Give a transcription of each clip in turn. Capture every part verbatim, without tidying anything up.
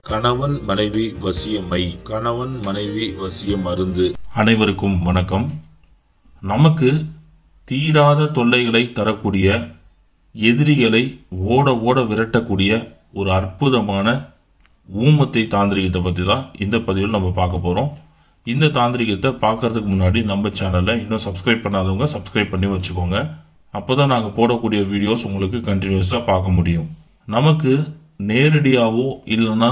கணவன் மனைவி வசியமை, கணவன் மனைவி வசிய மருந்து. அனைவருக்கும் வணக்கம். நமக்கு தீராத தொல்லைகளை தரக்கூடிய, எதிரிகளை ஓட ஓட விரட்டக்கூடிய ஒரு அற்புதமான ஊமத்தை தாந்திரிகத்தை பற்றி தான் இந்த பதிவில் நம்ம பார்க்க போகிறோம். இந்த தாந்திரிகத்தை பார்க்கறதுக்கு முன்னாடி நம்ம சேனலை இன்னும் சப்ஸ்கிரைப் பண்ணாதவங்க சப்ஸ்கிரைப் பண்ணி வச்சுக்கோங்க. அப்போ தான் நாங்கள் போடக்கூடிய வீடியோஸ் உங்களுக்கு கண்டினியூஸாக பார்க்க முடியும். நமக்கு நேரடியாவோ இல்லைன்னா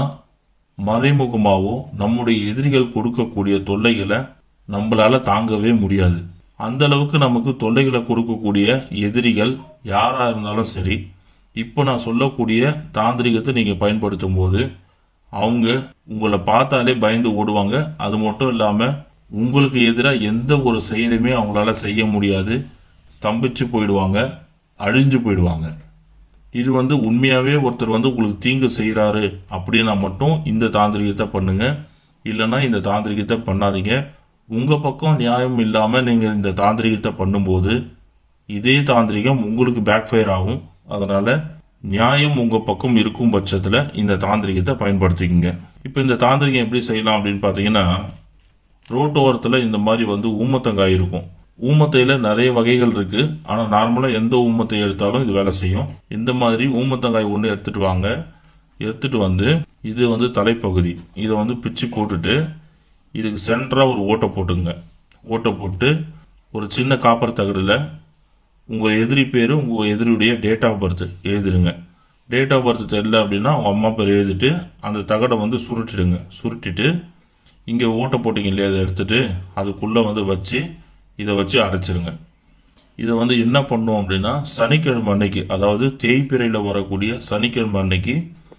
மறைமுகமாவோ நம்முடைய எதிரிகள் கொடுக்கக்கூடிய தொல்லைகளை நம்மளால தாங்கவே முடியாது. அந்த அளவுக்கு நமக்கு தொல்லைகளை கொடுக்கக்கூடிய எதிரிகள் யாரா இருந்தாலும் சரி, இப்போ நான் சொல்லக்கூடிய தாந்திரிகத்தை நீங்க பயன்படுத்தும் போது அவங்க உங்களை பார்த்தாலே பயந்து ஓடுவாங்க. அது மட்டும் இல்லாம உங்களுக்கு எதிராக எந்த ஒரு செயலுமே அவங்களால செய்ய முடியாது. ஸ்தம்பிச்சு போயிடுவாங்க, அழிஞ்சு போயிடுவாங்க. இது வந்து உண்மையாவே ஒருத்தர் வந்து உங்களுக்கு தீங்கு செய்யறாரு அப்படின்னா மட்டும் இந்த தாந்திரிகத்தை பண்ணுங்க. இல்லைன்னா இந்த தாந்திரிகத்தை பண்ணாதீங்க. உங்க பக்கம் நியாயம் இல்லாம நீங்க இந்த தாந்திரிகத்தை பண்ணும்போது இதே தாந்திரிகம் உங்களுக்கு பேக் ஃபயர் ஆகும். அதனால நியாயம் உங்க பக்கம் இருக்கும் பட்சத்துல இந்த தாந்திரிகத்தை பயன்படுத்திக்கங்க. இப்ப இந்த தாந்திரிகம் எப்படி செய்யலாம் அப்படின்னு பாத்தீங்கன்னா, ரோட்டோரத்துல இந்த மாதிரி வந்து ஊமத்தங்காய் இருக்கும். ஊமத்தையில நிறைய வகைகள் இருக்கு. ஆனா நார்மலா எந்த ஊமத்தை எடுத்தாலும் இது வேலை செய்யும். இந்த மாதிரி ஊமத்தங்காய் ஒன்று எடுத்துட்டு வாங்க. எடுத்துட்டு வந்து இது வந்து தலைப்பகுதி, இதை வந்து பிச்சு போட்டுட்டு இதுக்கு சென்டரா ஒரு ஓட்டை போட்டுங்க. ஓட்டை போட்டு ஒரு சின்ன காப்பர் தகடுல உங்க எதிரி பேரு, உங்க எதிரியுடைய டேட் ஆஃப் பர்த் எழுதிருங்க. டேட் ஆஃப் பர்த் தெரியல அப்படின்னா உங்க அம்மா பேர் எழுதிட்டு அந்த தகடை வந்து சுருட்டிடுங்க. சுருட்டிட்டு இங்க ஓட்டை போட்டீங்க இல்லையா, அதை எடுத்துட்டு அதுக்குள்ள வந்து வச்சு இதை வச்சு அடைச்சிருங்க. இதை வந்து என்ன பண்ணும் அப்படின்னா, சனிக்கிழமை அன்னைக்கு, அதாவது தேய்பிறையில வரக்கூடிய சனிக்கிழமை அன்னைக்கு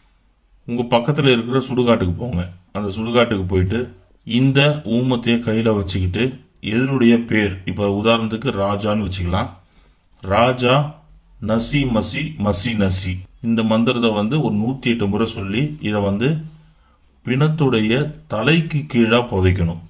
உங்க பக்கத்துல இருக்கிற சுடுகாட்டுக்கு போங்க. அந்த சுடுகாட்டுக்கு போயிட்டு இந்த ஊமத்தைய கையில வச்சுக்கிட்டு எதிருடைய பேர், இப்ப உதாரணத்துக்கு ராஜான்னு வச்சுக்கலாம். ராஜா நசி மசி மசி நசி, இந்த மந்திரத்தை வந்து ஒரு நூத்தி எட்டு முறை சொல்லி இதை வந்து பிணத்துடைய தலைக்கு கீழே புதைக்கணும்.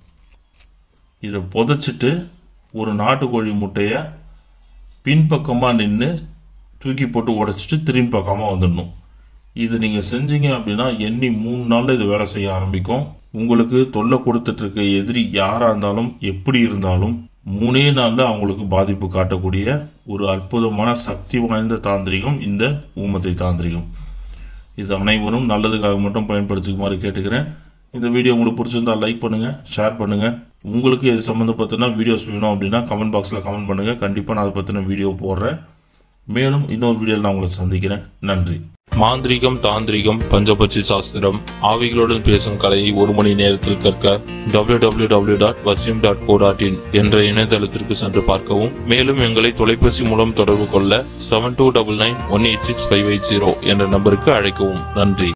இதை புதைச்சிட்டு ஒரு நாட்டுக்கோழி முட்டைய பின்பக்கமா நின்று தூக்கி போட்டு உடைச்சிட்டு திரும்பி பக்கமா வந்துடணும். இது நீங்க செஞ்சீங்க அப்படின்னா எண்ணி மூணு நாள்ல இது வேலை செய்ய ஆரம்பிக்கும். உங்களுக்கு தொல்லை கொடுத்துட்டு இருக்க எதிரி யாரா இருந்தாலும் எப்படி இருந்தாலும் மூணே நாள்ல அவங்களுக்கு பாதிப்பு காட்டக்கூடிய ஒரு அற்புதமான சக்தி வாய்ந்த தாந்திரிகம் இந்த ஊமத்தை தாந்திரிகம். இது அனைவரும் நல்லதுக்காக மட்டும் பயன்படுத்திக்குமாறு கேட்டுக்கிறேன். இந்த வீடியோ உங்களுக்கு பிடிச்சிருந்தா லைக் பண்ணுங்க, ஷேர் பண்ணுங்க. உங்களுக்கு இது சம்பந்தப்பட்டனா வீடியோஸ் வேணும் அப்படின்னா கமெண்ட் பாக்ஸ்ல கமெண்ட் பண்ணுங்க. கண்டிப்பா நான் அதை பத்தின வீடியோ போடுறேன். மேலும் இன்னொரு வீடியோவில் நான் உங்களை சந்திக்கிறேன். நன்றி. மாந்திரிகம், தாந்திரிகம், பஞ்சபட்சி சாஸ்திரம், ஆவிகளுடன் பேசும் கலையை ஒரு மணி நேரத்தில் கற்க W W W dot vasiyam dot co dot in என்ற இணையதளத்திற்கு சென்று பார்க்கவும். மேலும் எங்களை தொலைபேசி மூலம் தொடர்பு கொள்ள seven two double nine one eight six five eight zero என்ற நம்பருக்கு அழைக்கவும். நன்றி.